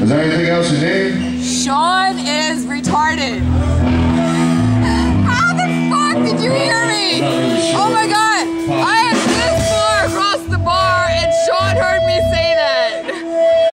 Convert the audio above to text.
Is there anything else you need? Sean is retarded.